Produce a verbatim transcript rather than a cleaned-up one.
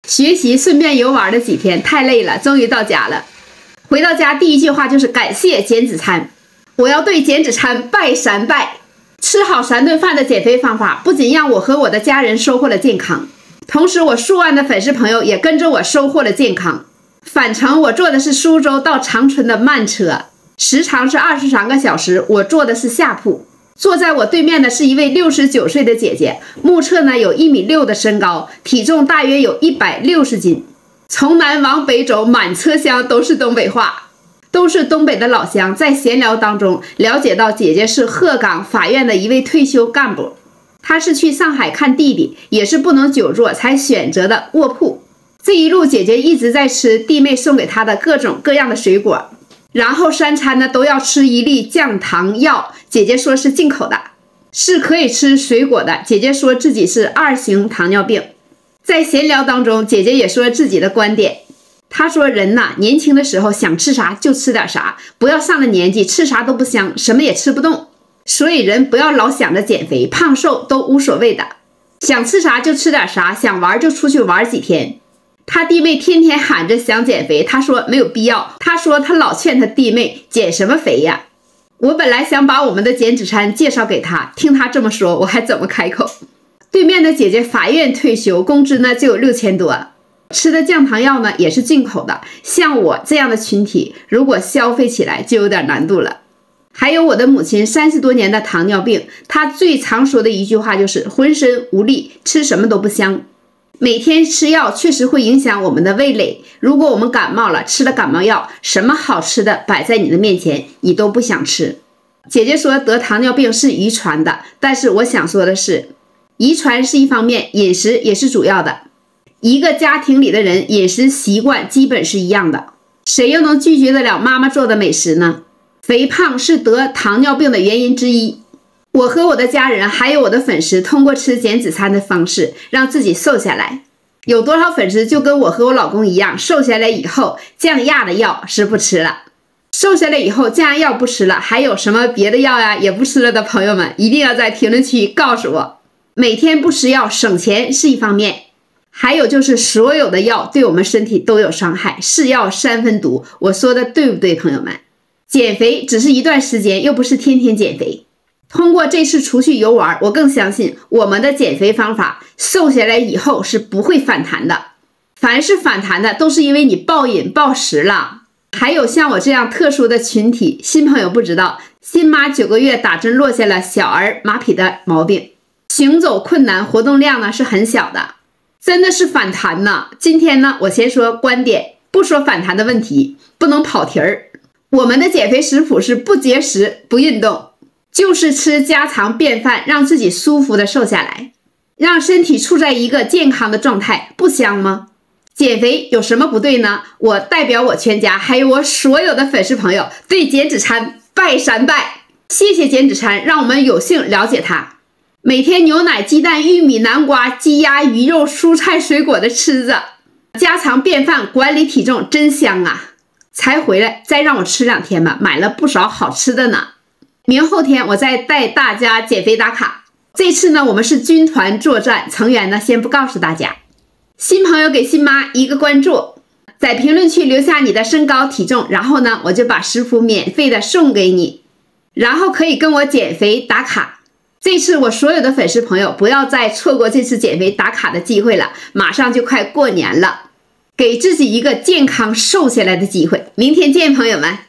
学习顺便游玩了几天，太累了，终于到家了。回到家第一句话就是感谢减脂餐，我要对减脂餐拜三拜。吃好三顿饭的减肥方法，不仅让我和我的家人收获了健康，同时我数万的粉丝朋友也跟着我收获了健康。返程我坐的是苏州到长春的慢车，时长是二十三个小时，我坐的是下铺。坐在我对面的是一位六十九岁的姐姐，目测呢有一米六的身高，体重大约有一百六十斤。从南往北走，满车厢都是东北话。都是东北的老乡，在闲聊当中了解到姐姐是鹤岗法院的一位退休干部，她是去上海看弟弟，也是不能久坐才选择的卧铺。这一路姐姐一直在吃弟妹送给她的各种各样的水果，然后三餐呢都要吃一粒降糖药，姐姐说是进口的，是可以吃水果的。姐姐说自己是二型糖尿病。在闲聊当中，姐姐也说自己的观点。他说人呐，年轻的时候想吃啥就吃点啥，不要上了年纪吃啥都不香，什么也吃不动。所以人不要老想着减肥，胖瘦都无所谓的，想吃啥就吃点啥，想玩就出去玩几天。他弟妹天天喊着想减肥，他说没有必要。他说他老劝他弟妹减什么肥呀。我本来想把我们的减脂餐介绍给他，听他这么说，我还怎么开口？对面的姐姐法院退休，工资呢就有六千多。吃的降糖药呢也是进口的，像我这样的群体，如果消费起来就有点难度了。还有我的母亲三十多年的糖尿病，她最常说的一句话就是浑身无力，吃什么都不香。每天吃药确实会影响我们的味蕾，如果我们感冒了，吃了感冒药，什么好吃的摆在你的面前，你都不想吃。姐姐说得糖尿病是遗传的，但是我想说的是，遗传是一方面，饮食也是主要的。一个家庭里的人饮食习惯基本是一样的，谁又能拒绝得了妈妈做的美食呢？肥胖是得糖尿病的原因之一。我和我的家人还有我的粉丝通过吃减脂餐的方式让自己瘦下来。有多少粉丝就跟我和我老公一样，瘦下来以后降压的药是不吃了，瘦下来以后降压药不吃了，还有什么别的药呀也不吃了的朋友们，一定要在评论区告诉我。每天不吃药省钱是一方面，还有就是所有的药对我们身体都有伤害，是药三分毒。我说的对不对，朋友们？减肥只是一段时间，又不是天天减肥。通过这次出去游玩，我更相信我们的减肥方法瘦下来以后是不会反弹的。凡是反弹的都是因为你暴饮暴食了。还有像我这样特殊的群体，新朋友不知道，新妈九个月打针落下了小儿马匹的毛病，行走困难，活动量呢是很小的。真的是反弹呢。今天呢，我先说观点，不说反弹的问题，不能跑题儿。我们的减肥食谱是不节食、不运动，就是吃家常便饭，让自己舒服的瘦下来，让身体处在一个健康的状态，不香吗？减肥有什么不对呢？我代表我全家，还有我所有的粉丝朋友，对减脂餐拜三拜。谢谢减脂餐，让我们有幸了解它。每天牛奶、鸡蛋、玉米、南瓜、鸡鸭、鱼肉、蔬菜、水果的吃着，家常便饭，管理体重真香啊！才回来再让我吃两天吧，买了不少好吃的呢。明后天我再带大家减肥打卡。这次呢，我们是军团作战，成员呢先不告诉大家。新朋友给新妈一个关注，在评论区留下你的身高体重，然后呢我就把食谱免费的送给你，然后可以跟我减肥打卡。这次我所有的粉丝朋友不要再错过这次减肥打卡的机会了，马上就快过年了，给自己一个健康瘦下来的机会。明天见，朋友们。